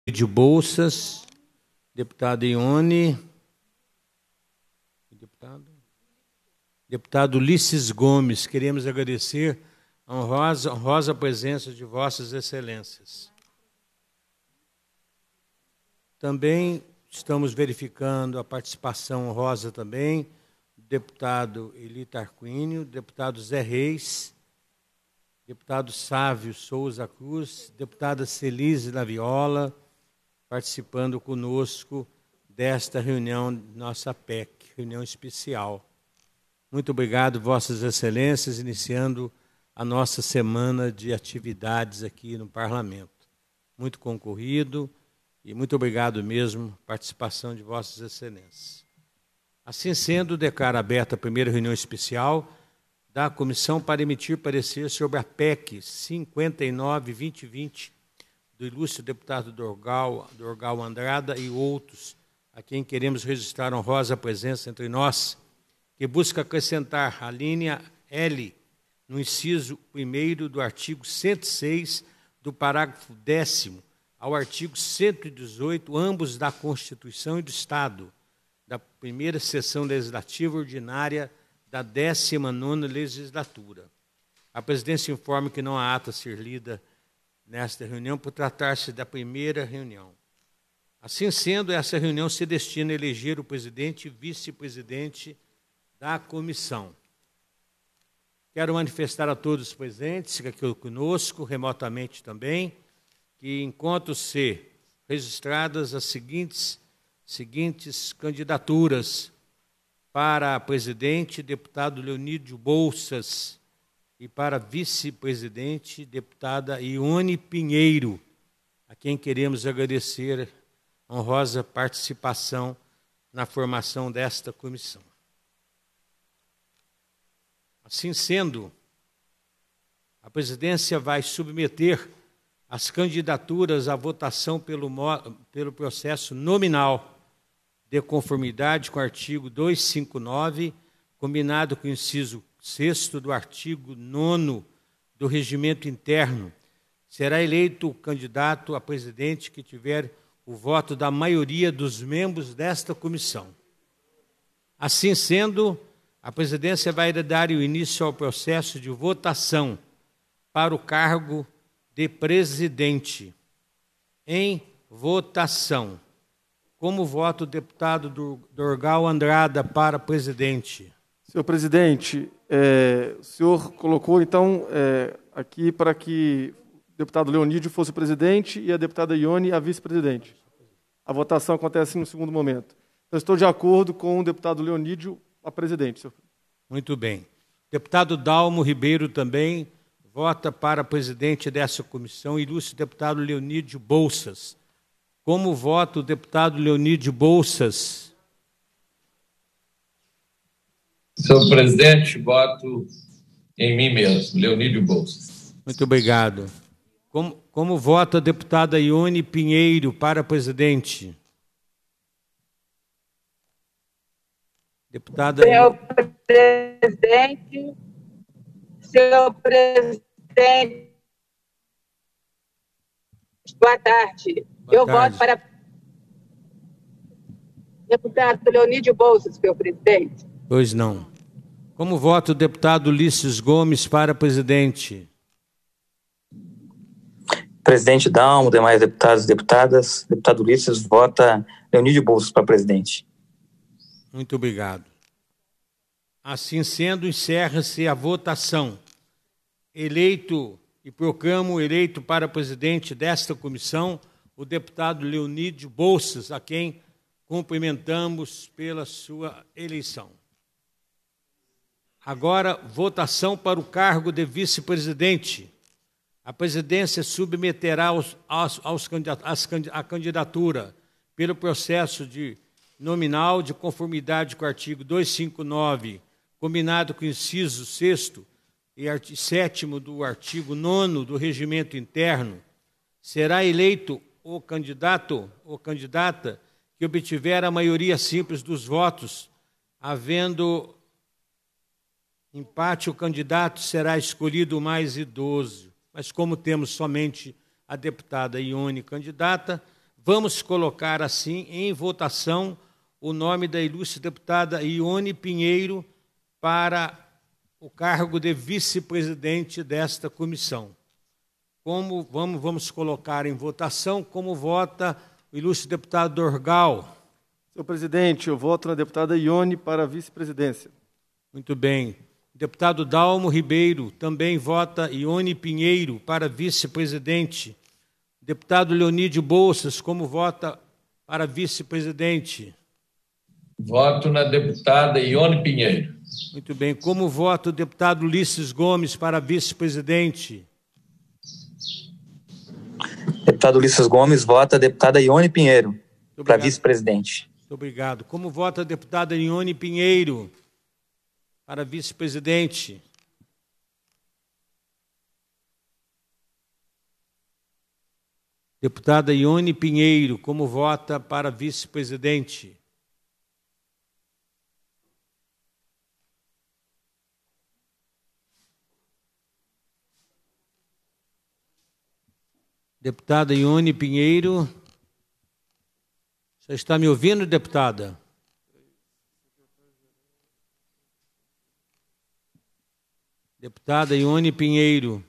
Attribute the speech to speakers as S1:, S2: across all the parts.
S1: de Bolsas, deputada Ione, deputado Ulisses Gomes. Queremos agradecer a honrosa presença de Vossas Excelências. Também estamos verificando a participação honrosa também do deputado Eli Tarquínio, deputado Zé Reis, deputado Sávio Souza Cruz, deputada Celise Laviola, participando conosco desta reunião, nossa PEC, reunião especial. Muito obrigado, Vossas Excelências, iniciando a nossa semana de atividades aqui no Parlamento. Muito concorrido e muito obrigado mesmo a participação de Vossas Excelências. Assim sendo, declaro aberta a primeira reunião especial da Comissão para emitir parecer sobre a PEC 59/2020 do ilustre deputado Dorgal Andrada e outros, a quem queremos registrar honrosa presença entre nós, que busca acrescentar a linha L no inciso 1º do artigo 106 do parágrafo 10º ao artigo 118, ambos da Constituição e do Estado, da primeira sessão legislativa ordinária da 19ª legislatura. A presidência informa que não há ata a ser lida nesta reunião por tratar-se da primeira reunião. Assim sendo, essa reunião se destina a eleger o presidente e vice-presidente da comissão. Quero manifestar a todos os presentes, aqui conosco, remotamente também, que encontram-se registradas as seguintes candidaturas para presidente, deputado Leonídio Bolsas, e para vice-presidente, deputada Ione Pinheiro, a quem queremos agradecer a honrosa participação na formação desta comissão. Assim sendo, a presidência vai submeter as candidaturas à votação pelo processo nominal, de conformidade com o artigo 259, combinado com o inciso 6º do artigo 9º do Regimento Interno. Será eleito o candidato a presidente que tiver o voto da maioria dos membros desta comissão. Assim sendo, a presidência vai dar o início ao processo de votação para o cargo de presidente. Em votação. Como vota o deputado Dorgal Andrada para presidente?
S2: Senhor presidente, o senhor colocou, então, aqui para que o deputado Leonídio fosse o presidente e a deputada Ione a vice-presidente. A votação acontece no segundo momento. Então, estou de acordo com o deputado Leonídio a presidente, senhor.
S1: Muito bem. Deputado Dalmo Ribeiro também vota para presidente dessa comissão, ilustre deputado Leonídio Bolsas. Como vota o deputado Leonídio Bolsas?
S3: Senhor presidente, voto em mim mesmo, Leonídio Bolsas.
S1: Muito obrigado. Como vota a deputada Ione Pinheiro para presidente? Deputada...
S4: Senhor presidente, boa tarde. Eu voto para deputado Leonídio Bolsas, senhor presidente.
S1: Pois não. Como vota o deputado Ulisses Gomes para presidente?
S5: Presidente Dalmo, demais deputados e deputadas, deputado Ulisses vota Leonídio Bolsas para presidente.
S1: Muito obrigado. Assim sendo, encerra-se a votação. Eleito e proclamo eleito para presidente desta comissão o deputado Leonídio Bolsas, a quem cumprimentamos pela sua eleição. Agora, votação para o cargo de vice-presidente. A presidência submeterá a candidatura pelo processo nominal de conformidade com o artigo 259, combinado com o inciso 6º e 7º do artigo 9º do Regimento Interno. Será eleito o candidato ou candidata que obtiver a maioria simples dos votos. Havendo empate, o candidato será escolhido o mais idoso. Mas como temos somente a deputada Ione candidata, vamos colocar assim em votação o nome da ilustre deputada Ione Pinheiro para o cargo de vice-presidente desta comissão. Vamos colocar em votação como vota o ilustre deputado Dorgal.
S2: Senhor presidente, eu voto na deputada Ione para a vice-presidência.
S1: Muito bem. Deputado Dalmo Ribeiro também vota Ione Pinheiro para vice-presidente. Deputado Leonídio Bolsas, como vota para vice-presidente?
S3: Voto na deputada Ione Pinheiro.
S1: Muito bem. Como vota o deputado Ulisses Gomes para vice-presidente?
S5: Deputado Ulisses Gomes vota a deputada Ione Pinheiro para vice-presidente.
S1: Muito obrigado. Como vota a deputada Ione Pinheiro para vice-presidente? Deputada Ione Pinheiro, como vota para vice-presidente? Deputada Ione Pinheiro, você está me ouvindo, deputada? Deputada Ione Pinheiro.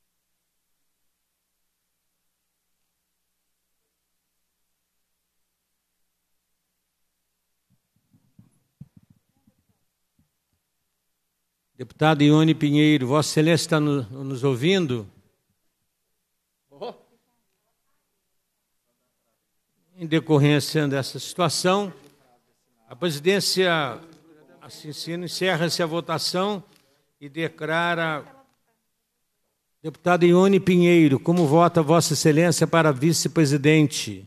S1: Deputada Ione Pinheiro, Vossa Excelência está nos ouvindo? Em decorrência dessa situação, a presidência assim sendo, encerra-se a votação e declara deputada Ione Pinheiro, como vota Vossa Excelência para vice-presidente?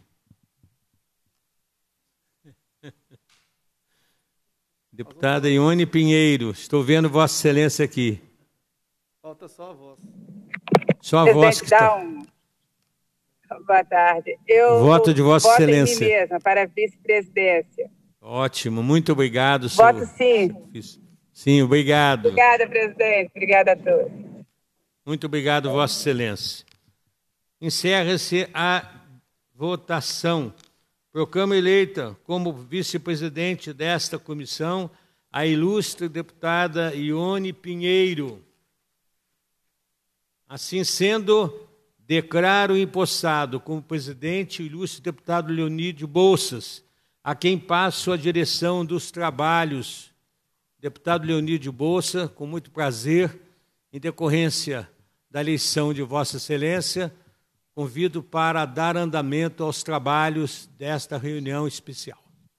S1: Deputada Ione Pinheiro, estou vendo Vossa Excelência aqui.
S2: Falta só a voz.
S1: Só a voz que está...
S4: Boa tarde. Eu
S1: voto de Vossa Excelência.
S4: Voto em mim mesma para a vice-presidência.
S1: Ótimo, muito obrigado.
S4: Voto sim.
S1: Sim, obrigado.
S4: Obrigada, presidente. Obrigada a todos.
S1: Muito obrigado, Vossa Excelência. Encerra-se a votação. Proclamo eleita como vice-presidente desta comissão a ilustre deputada Ione Pinheiro. Assim sendo, declaro empossado como presidente o ilustre deputado Leonídio Bolsas, a quem passo a direção dos trabalhos. Deputado Leonídio Bolsas, com muito prazer, em decorrência da eleição de Vossa Excelência, convido para dar andamento aos trabalhos desta reunião especial.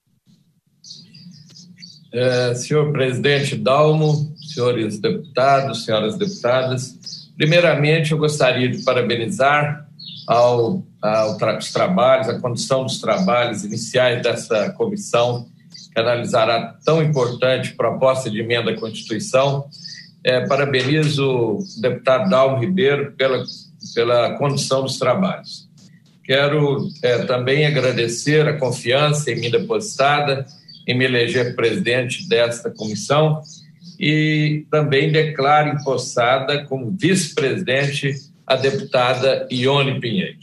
S3: Senhor presidente Dalmo, senhores deputados, senhoras deputadas, primeiramente, eu gostaria de parabenizar os trabalhos, a condução dos trabalhos iniciais dessa comissão, que analisará tão importante proposta de emenda à Constituição. Parabenizo o deputado Dalmo Ribeiro pela condução dos trabalhos. Quero também agradecer a confiança em mim depositada, em me eleger presidente desta comissão, e também declaro empossada como vice-presidente a deputada Ione Pinheiro.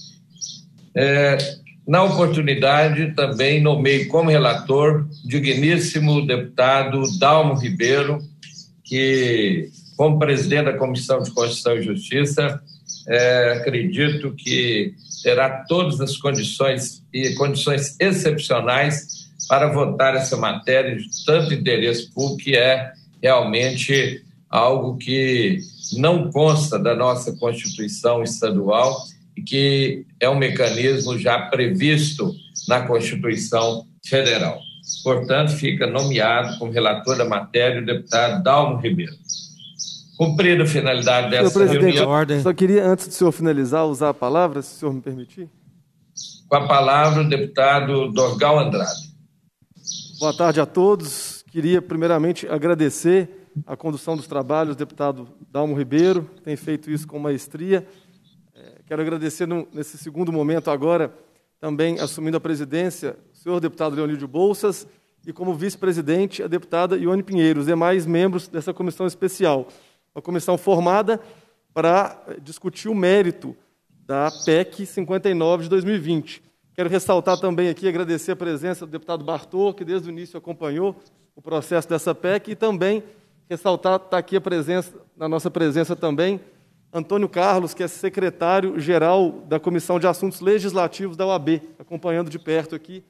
S3: Na oportunidade, também nomeio como relator o digníssimo deputado Dalmo Ribeiro, que, como presidente da Comissão de Constituição e Justiça, acredito que terá todas as condições excepcionais para votar essa matéria de tanto interesse público, que é realmente algo que não consta da nossa Constituição estadual e que é um mecanismo já previsto na Constituição Federal. Portanto, fica nomeado como relator da matéria o deputado Dalmo Ribeiro. Cumprida a finalidade dessa reunião...
S2: Só queria, antes do senhor finalizar, usar a palavra, se o senhor me permitir.
S3: Com a palavra, o deputado Dorgal Andrade.
S2: Boa tarde a todos. Queria, primeiramente, agradecer a condução dos trabalhos do deputado Dalmo Ribeiro, que tem feito isso com maestria. Quero agradecer, nesse segundo momento agora, também assumindo a presidência, o senhor deputado Leonídio Bolsas, e como vice-presidente, a deputada Ione Pinheiro, os demais membros dessa comissão especial. Uma comissão formada para discutir o mérito da PEC 59 de 2020, Quero ressaltar também aqui, agradecer a presença do deputado Bartô, que desde o início acompanhou o processo dessa PEC, e também ressaltar, está aqui na nossa presença também, Antônio Carlos, que é secretário-geral da Comissão de Assuntos Legislativos da OAB, acompanhando de perto aqui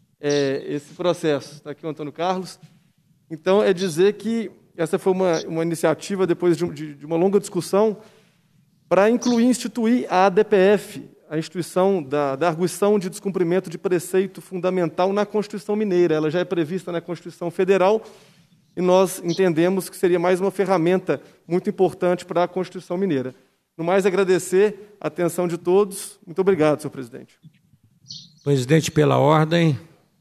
S2: esse processo. Está aqui o Antônio Carlos. Então, é dizer que essa foi uma iniciativa, depois de uma longa discussão, para instituir a ADPF, a instituição da arguição de descumprimento de preceito fundamental na Constituição Mineira. Ela já é prevista na Constituição Federal e nós entendemos que seria mais uma ferramenta muito importante para a Constituição Mineira. No mais, agradecer a atenção de todos. Muito obrigado, senhor presidente.
S1: Presidente, pela ordem.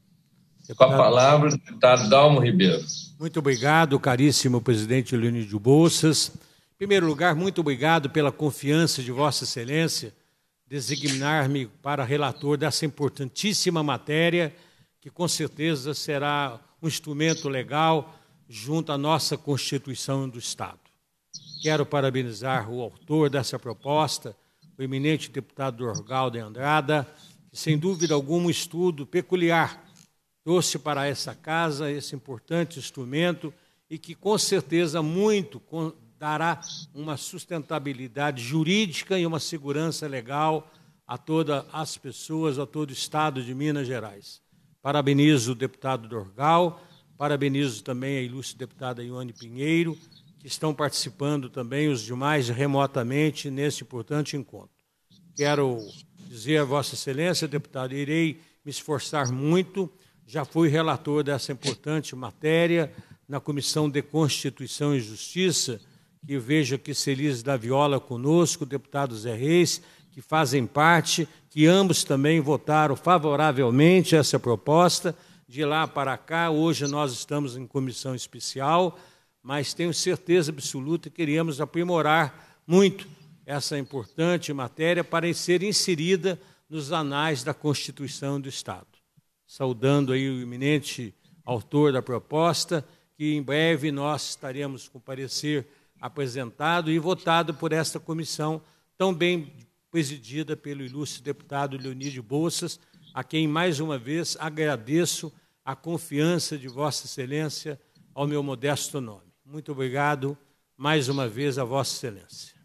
S3: Com a palavra, o deputado Dalmo Ribeiro.
S1: Muito obrigado, caríssimo presidente Leonídio Bolsas. Em primeiro lugar, muito obrigado pela confiança de Vossa Excelência designar-me para relator dessa importantíssima matéria, que com certeza será um instrumento legal junto à nossa Constituição do Estado. Quero parabenizar o autor dessa proposta, o eminente deputado Dorgal de Andrada, que, sem dúvida alguma, um estudo peculiar trouxe para essa casa esse importante instrumento e que, com certeza, muito dará uma sustentabilidade jurídica e uma segurança legal a todas as pessoas, a todo o Estado de Minas Gerais. Parabenizo o deputado Dorgal, parabenizo também a ilustre deputada Ione Pinheiro, que estão participando também, os demais remotamente, nesse importante encontro. Quero dizer a Vossa Excelência, deputado, irei me esforçar muito, já fui relator dessa importante matéria na Comissão de Constituição e Justiça, que vejo aqui Celis da Viola conosco, o deputado Zé Reis, que fazem parte, que ambos também votaram favoravelmente a essa proposta. De lá para cá, hoje nós estamos em comissão especial, mas tenho certeza absoluta que queríamos aprimorar muito essa importante matéria para ser inserida nos anais da Constituição do Estado. Saudando aí o eminente autor da proposta, que em breve nós estaremos com parecer apresentado e votado por esta comissão, tão bem presidida pelo ilustre deputado Leonídio Bolsas, a quem, mais uma vez, agradeço a confiança de Vossa Excelência ao meu modesto nome. Muito obrigado, mais uma vez, a Vossa Excelência.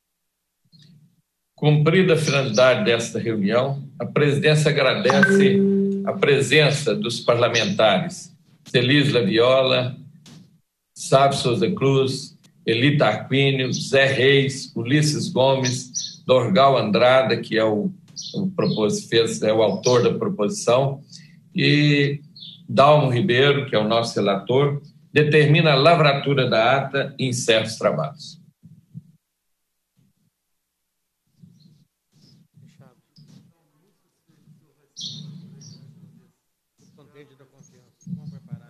S3: Cumprida a finalidade desta reunião, a presidência agradece a presença dos parlamentares Celis da Viola, Sávio Souza Cruz, Eli Tarquínio, Zé Reis, Ulisses Gomes, Dorgal Andrada, que é o autor da proposição, e Dalmo Ribeiro, que é o nosso relator, determina a lavratura da ata e encerra os trabalhos.
S1: Da confiança. Vamos preparar.